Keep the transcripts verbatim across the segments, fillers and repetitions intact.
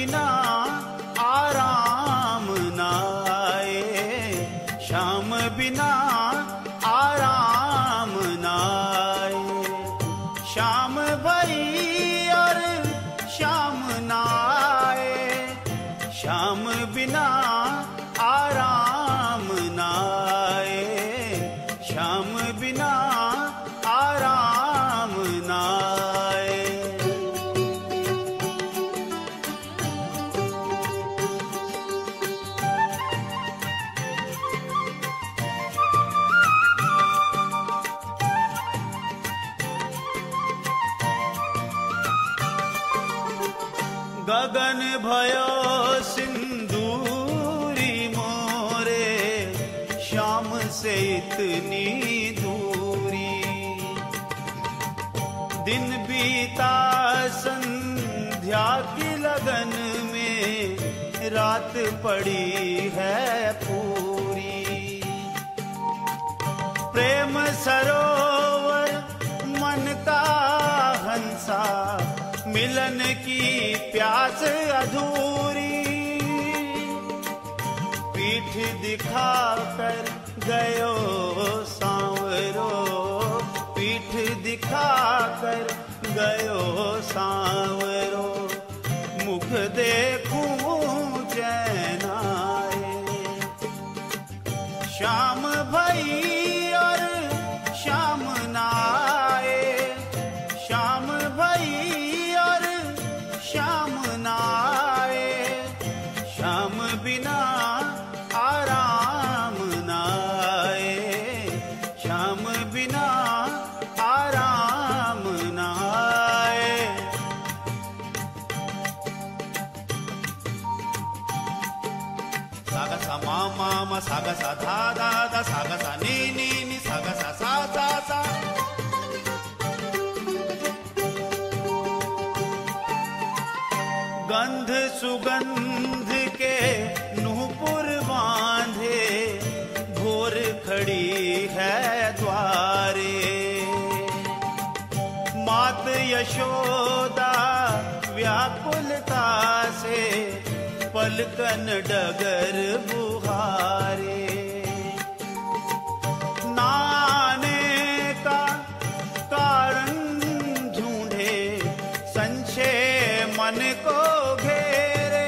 बिना आराम ना आए, श्याम बिना आराम ना आए। श्याम भई और श्याम ना आए, श्याम बिना आराम ना आए, श्याम बिना आराम ना आए। गगन भयो सिंदूरी मोरे, श्याम से इतनी दूरी। दिन बीता संध्या की लगन में, रात पड़ी है पूरी। प्रेम सरोवर मन का हंसा, मिलन की प्यास अधूरी। पीठ दिखाकर गयो सांवरो, पीठ दिखाकर गयो सांवरो। मुख देखूं चैन आए, श्याम भई और श्याम ना आए, श्याम भई और श्याम ना आए। श्याम बिना आराम ना आए, श्याम बिना आराम ना आए। सागा सा मा मा मा, सागा सा धा धा धा, सागा सा नी नी नी, सागा सा सा सा सा। गंध सुगंध के नूपुर बांधे, भोर खड़ी है द्वारे। मात यशोदा व्याकुलता से, पलकन डगर बुहारे। नाने का कारण ढूंढे, संशय मन को घेरे।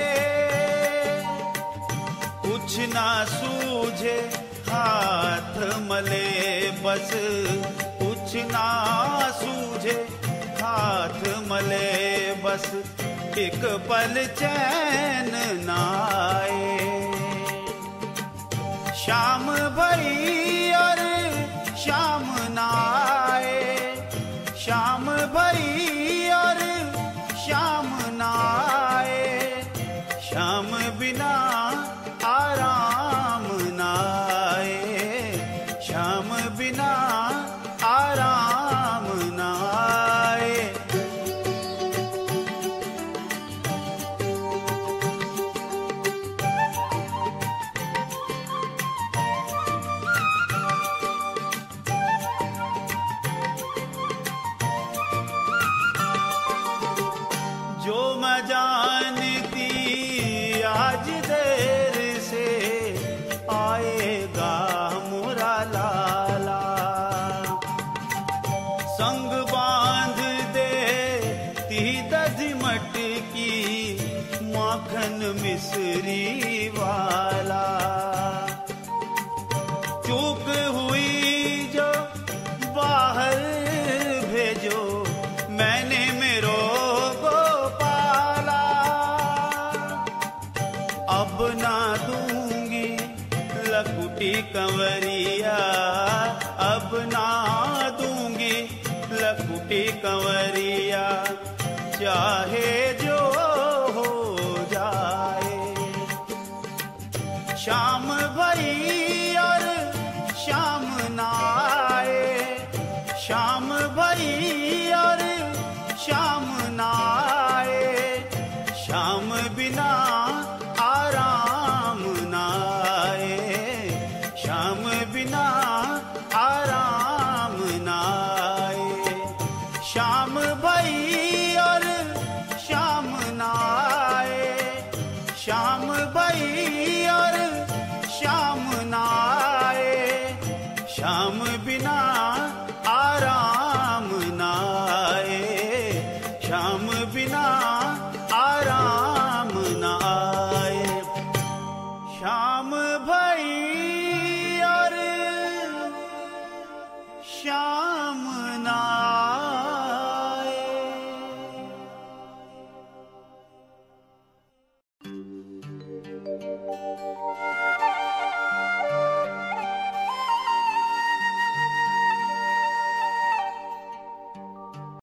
कुछ ना सूझे हाथ मले बस, कुछ ना सूझे हाथ मले बस। एक पल चैन ना आए, श्याम भई और श्याम ना आए, श्याम भई और श्याम ना आए। श्याम बिना आराम ना आए, श्याम बिना आराम ना आए। जो मैं जानती आज देर से, आएगा मोरा लाला। संग बांध दे ती दधी मटकी, माखन मिश्री वाला। चूक हुई जो बाहर भेजो, मैंने मेरो अब ना दूंगी लकुटी कंवरिया, अब ना दूंगी लकुटी कंवरिया। चाहे जो हो जाए, श्याम भई और श्याम ना आए, श्याम भई और श्याम ना आए। श्याम बिना